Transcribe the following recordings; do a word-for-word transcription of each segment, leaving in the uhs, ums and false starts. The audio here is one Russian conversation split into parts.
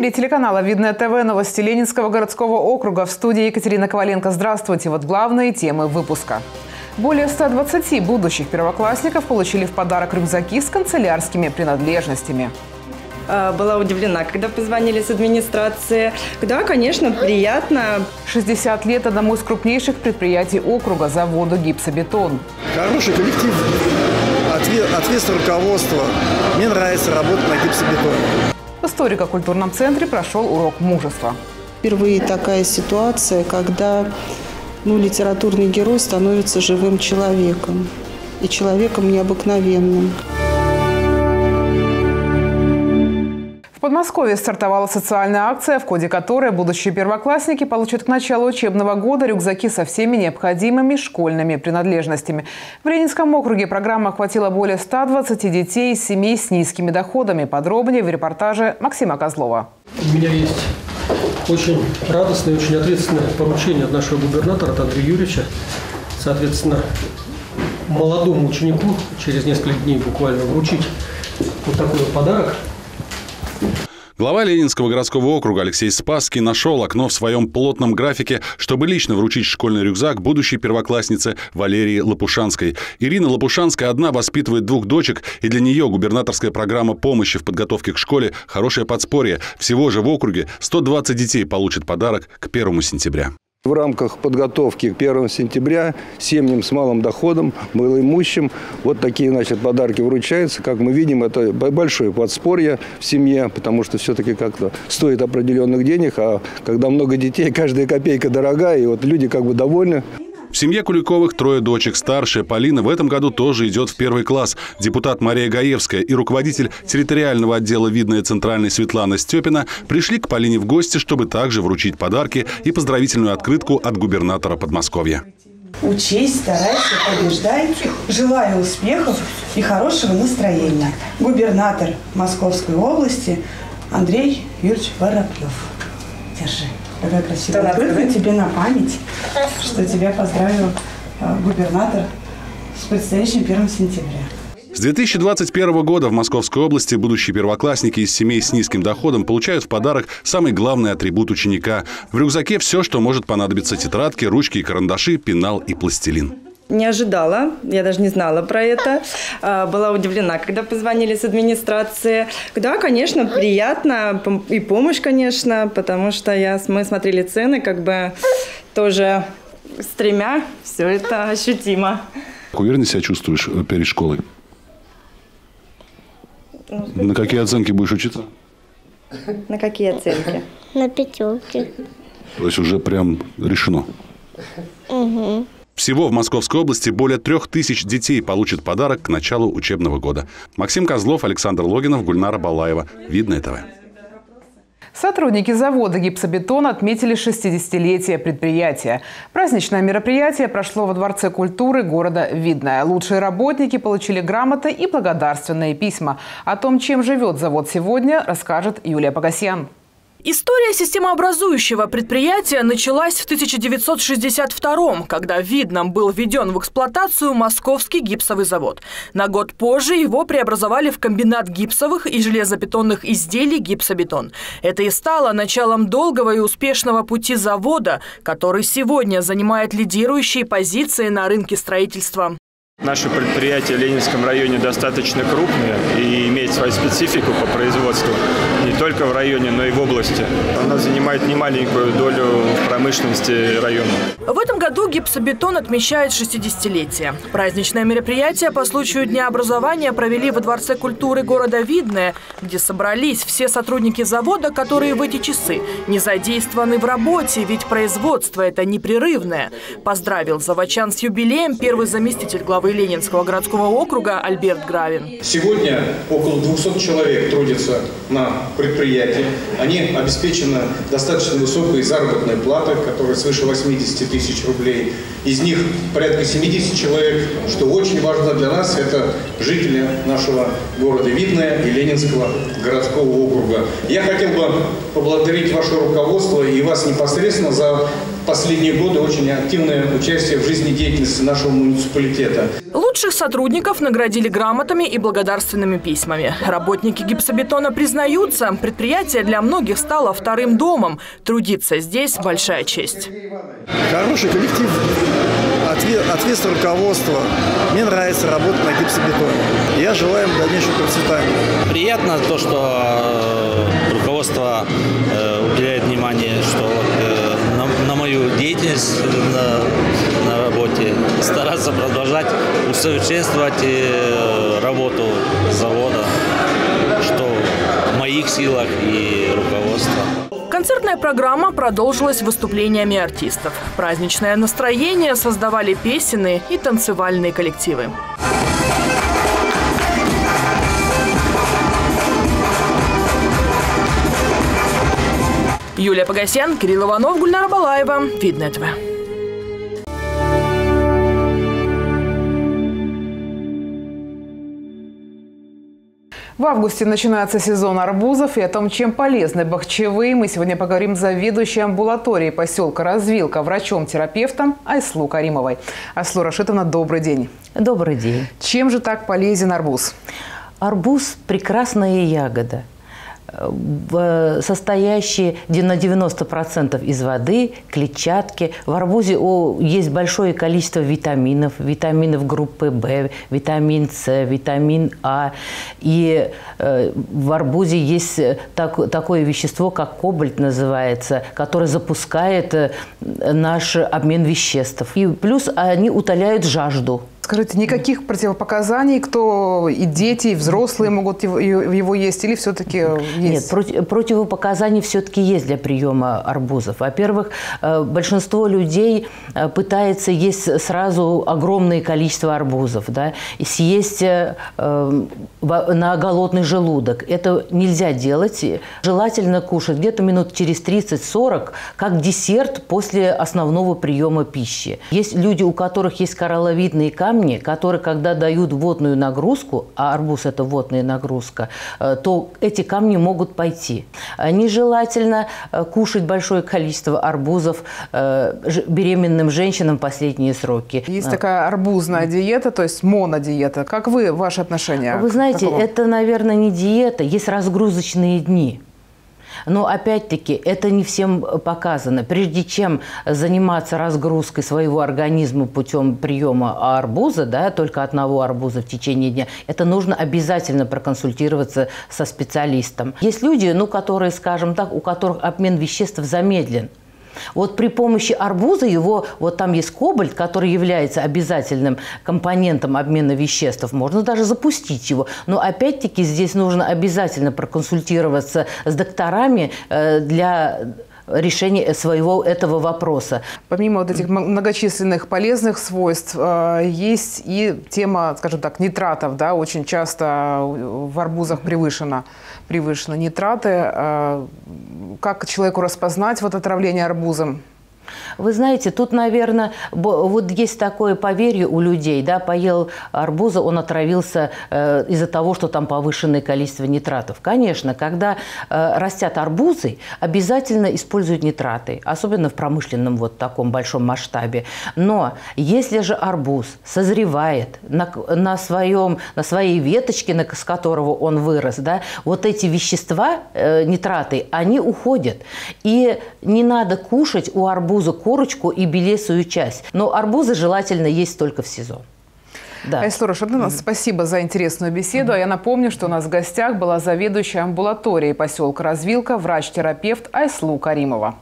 эфире телеканала «Видное ТВ» новости Ленинского городского округа. В студии Екатерина Коваленко. Здравствуйте. Вот главные темы выпуска. Более ста двадцати будущих первоклассников получили в подарок рюкзаки с канцелярскими принадлежностями. Была удивлена, когда позвонили с администрации. Да, конечно, приятно. шестьдесят лет одному из крупнейших предприятий округа – заводу «Гипсобетон». Хороший коллектив, ответственное руководство. Мне нравится работать на гипсобетоне. В историко-культурном центре прошел урок мужества. Впервые такая ситуация, когда ну, литературный герой становится живым человеком. И человеком необыкновенным. В Подмосковье стартовала социальная акция, в ходе которой будущие первоклассники получат к началу учебного года рюкзаки со всеми необходимыми школьными принадлежностями. В Ленинском округе программа охватила более ста двадцати детей из семей с низкими доходами. Подробнее в репортаже Максима Козлова. У меня есть очень радостное, очень ответственное поручение от нашего губернатора, от Андрея Юрьевича. Соответственно, молодому ученику через несколько дней буквально вручить вот такой вот подарок. Глава Ленинского городского округа Алексей Спасский нашел окно в своем плотном графике, чтобы лично вручить школьный рюкзак будущей первокласснице Валерии Лопушанской. Ирина Лопушанская одна воспитывает двух дочек, и для нее губернаторская программа помощи в подготовке к школе – хорошее подспорье. Всего же в округе сто двадцать детей получат подарок к первому сентября. В рамках подготовки к первому сентября семьям с малым доходом, малоимущим, вот такие, значит, подарки вручаются. Как мы видим, это большое подспорье в семье, потому что все-таки как-то стоит определенных денег, а когда много детей, каждая копейка дорогая, и вот люди как бы довольны. В семье Куликовых трое дочек. Старшая Полина в этом году тоже идет в первый класс. Депутат Мария Гаевская и руководитель территориального отдела «Видное» Центральной Светлана Степина пришли к Полине в гости, чтобы также вручить подарки и поздравительную открытку от губернатора Подмосковья. Учись, старайся, побеждай. Желаю успехов и хорошего настроения. Губернатор Московской области Андрей Юрьевич Воробьев. Держи. Какая красивая открытка тебе на память, что тебя поздравил губернатор с предстоящим первым сентября. С две тысячи двадцать первого года в Московской области будущие первоклассники из семей с низким доходом получают в подарок самый главный атрибут ученика. В рюкзаке все, что может понадобиться: тетрадки, ручки и карандаши, пенал и пластилин. Не ожидала, я даже не знала про это. Была удивлена, когда позвонили с администрации. Да, конечно, приятно. И помощь, конечно, потому что я, мы смотрели цены, как бы тоже с тремя все это ощутимо. Уверенно себя чувствуешь перед школой? На какие оценки будешь учиться? На какие оценки? На пятерки. То есть уже прям решено? Угу. Всего в Московской области более трех тысяч детей получат подарок к началу учебного года. Максим Козлов, Александр Логинов, Гульнара Балаева. Видное ТВ. Сотрудники завода «Гипсобетон» отметили шестидесятилетие предприятия. Праздничное мероприятие прошло во Дворце культуры города Видное. Лучшие работники получили грамоты и благодарственные письма. О том, чем живет завод сегодня, расскажет Юлия Погосян. История системообразующего предприятия началась в тысяча девятьсот шестьдесят втором, когда в Видном был введен в эксплуатацию Московский гипсовый завод. На год позже его преобразовали в комбинат гипсовых и железобетонных изделий «Гипсобетон». Это и стало началом долгого и успешного пути завода, который сегодня занимает лидирующие позиции на рынке строительства. Наше предприятие в Ленинском районе достаточно крупное и имеет свою специфику по производству не только в районе, но и в области. Оно занимает немаленькую долю в промышленности района. В этом году «Гипсобетон» отмечает шестидесятилетие. Праздничное мероприятие по случаю Дня образования провели во Дворце культуры города Видное, где собрались все сотрудники завода, которые в эти часы не задействованы в работе, ведь производство – это непрерывное. Поздравил заводчан с юбилеем первый заместитель главы Ленинского городского округа Альберт Гравин. Сегодня около двухсот человек трудятся на предприятии. Они обеспечены достаточно высокой заработной платой, которая свыше восьмидесяти тысяч рублей. Из них порядка семидесяти человек, что очень важно для нас, это жители нашего города Видное и Ленинского городского округа. Я хотел бы поблагодарить ваше руководство и вас непосредственно за в последние годы очень активное участие в жизнедеятельности нашего муниципалитета. Лучших сотрудников наградили грамотами и благодарственными письмами. Работники гипсобетона признаются, предприятие для многих стало вторым домом. Трудиться здесь – большая честь. Хороший коллектив, ответственное руководство. Мне нравится работать на гипсобетоне. Я желаю им дальнейшего процветания. Приятно то, что руководство уделяет внимание, что на, на мою деятельность на, на работе стараться продолжать усовершенствовать работу завода, что в моих силах и руководства. Концертная программа продолжилась выступлениями артистов. Праздничное настроение создавали песенные и танцевальные коллективы. Юлия Погосян, Кирилл Иванов, Гульнара Балаева. Видное ТВ. В августе начинается сезон арбузов, и о том, чем полезны бахчевые, мы сегодня поговорим с заведующей амбулаторией поселка Развилка, врачом-терапевтом Айслу Каримовой. Айслу Рашитовна, добрый день. Добрый день. Чем же так полезен арбуз? Арбуз – прекрасная ягода, состоящие на девяносто процентов из воды, клетчатки. В арбузе есть большое количество витаминов, витаминов группы В, витамин С, витамин А. И в арбузе есть так, такое вещество, как кобальт называется, которое запускает наш обмен веществ. И плюс они утоляют жажду. Скажите, никаких противопоказаний, кто и дети, и взрослые могут его, его есть, или все-таки есть? Нет, против, противопоказаний все-таки есть для приема арбузов. Во-первых, большинство людей пытается есть сразу огромное количество арбузов, да, и съесть э, на голодный желудок. Это нельзя делать. Желательно кушать где-то минут через тридцать-сорок, как десерт после основного приема пищи. Есть люди, у которых есть коралловидные камни, которые, когда дают водную нагрузку, а арбуз – это водная нагрузка, то эти камни могут пойти. Нежелательно кушать большое количество арбузов беременным женщинам в последние сроки. Есть такая арбузная диета, то есть монодиета. Как вы, ваши отношения? Вы знаете, это, наверное, не диета, есть разгрузочные дни. Но, опять-таки, это не всем показано. Прежде чем заниматься разгрузкой своего организма путем приема арбуза, да, только одного арбуза в течение дня, это нужно обязательно проконсультироваться со специалистом. Есть люди, ну, которые, скажем так, у которых обмен веществ замедлен. Вот при помощи арбуза его, вот там есть кобальт, который является обязательным компонентом обмена веществ, можно даже запустить его. Но опять-таки здесь нужно обязательно проконсультироваться с докторами для решения своего этого вопроса. Помимо вот этих многочисленных полезных свойств, есть и тема, скажем так, нитратов, да, очень часто в арбузах превышено, превышены нитраты. Как человеку распознать вот отравление арбузом? Вы знаете, тут, наверное, вот есть такое поверье у людей, да, поел арбуза, он отравился э, из-за того, что там повышенное количество нитратов. Конечно, когда э, растят арбузы, обязательно используют нитраты, особенно в промышленном вот таком большом масштабе. Но если же арбуз созревает на, на, своем, на своей веточке, на, с которого он вырос, да, вот эти вещества, э, нитраты, они уходят. И не надо кушать у арбуза корочку и белесую часть. Но арбузы желательно есть только в сезон. Да. Айслу Рашитовна, mm-hmm. спасибо за интересную беседу. Mm-hmm. А я напомню, что у нас в гостях была заведующая амбулаторией поселка Развилка, врач-терапевт Айслу Каримова.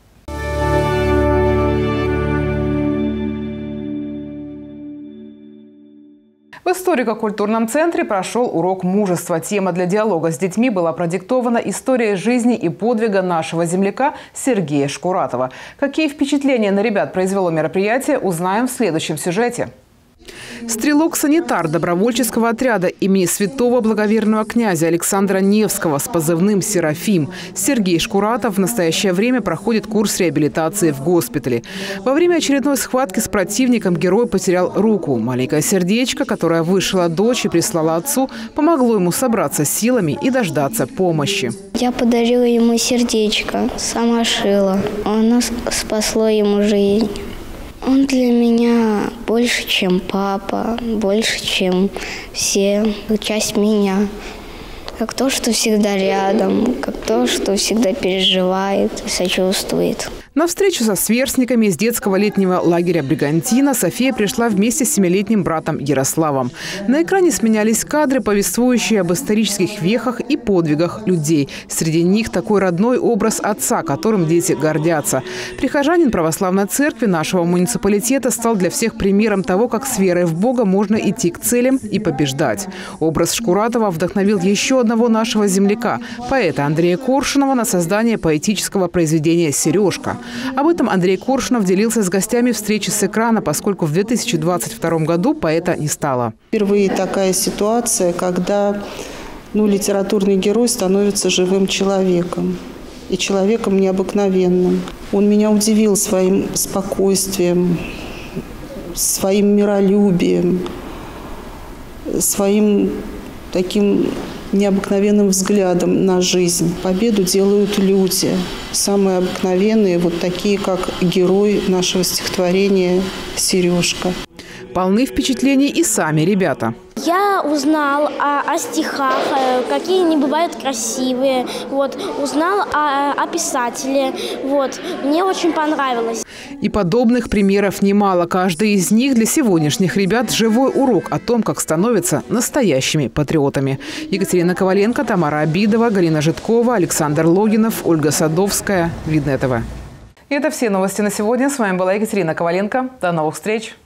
В историко-культурном центре прошел урок мужества. Тема для диалога с детьми была продиктована историей жизни и подвига нашего земляка Сергея Шкуратова. Какие впечатления на ребят произвело мероприятие, узнаем в следующем сюжете. Стрелок-санитар добровольческого отряда имени святого благоверного князя Александра Невского с позывным «Серафим» Сергей Шкуратов в настоящее время проходит курс реабилитации в госпитале. Во время очередной схватки с противником герой потерял руку. Маленькое сердечко, которое вышила дочь и прислала отцу, помогло ему собраться с силами и дождаться помощи. Я подарила ему сердечко, сама шила. Оно спасло ему жизнь. Он для меня больше, чем папа, больше, чем все, часть меня. Как то, что всегда рядом, как то, что всегда переживает и сочувствует. На встречу со сверстниками из детского летнего лагеря «Бригантина» София пришла вместе с семилетним братом Ярославом. На экране сменялись кадры, повествующие об исторических вехах и подвигах людей. Среди них такой родной образ отца, которым дети гордятся. Прихожанин православной церкви нашего муниципалитета стал для всех примером того, как с верой в Бога можно идти к целям и побеждать. Образ Шкуратова вдохновил еще одного нашего земляка, поэта Андрея Коршунова, на создание поэтического произведения «Сережка». Об этом Андрей Коршунов делился с гостями встречи с экрана, поскольку в две тысячи двадцать втором году поэта не стало. Впервые такая ситуация, когда ну, литературный герой становится живым человеком. И человеком необыкновенным. Он меня удивил своим спокойствием, своим миролюбием, своим таким необыкновенным взглядом на жизнь. Победу делают люди, самые обыкновенные, вот такие, как герой нашего стихотворения «Сережка». Полны впечатлений и сами ребята. Я узнал о, о стихах, какие они бывают красивые. Вот, узнал о, о писателе. Вот, мне очень понравилось. И подобных примеров немало. Каждый из них для сегодняшних ребят живой урок о том, как становятся настоящими патриотами. Екатерина Коваленко, Тамара Абидова, Галина Житкова, Александр Логинов, Ольга Садовская. Видное ТВ. И это все новости на сегодня. С вами была Екатерина Коваленко. До новых встреч.